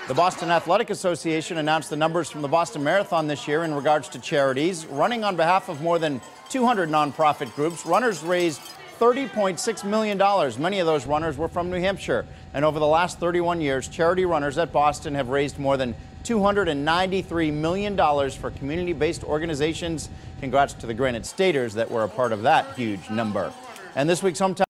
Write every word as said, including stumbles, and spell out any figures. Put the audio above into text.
The Boston Athletic Association announced the numbers from the Boston Marathon this year in regards to charities. Running on behalf of more than two hundred nonprofit groups, runners raised thirty point six million dollars. Many of those runners were from New Hampshire. And over the last thirty-one years, charity runners at Boston have raised more than two hundred ninety-three million dollars for community-based organizations. Congrats to the Granite Staters that were a part of that huge number. And this week's Hometown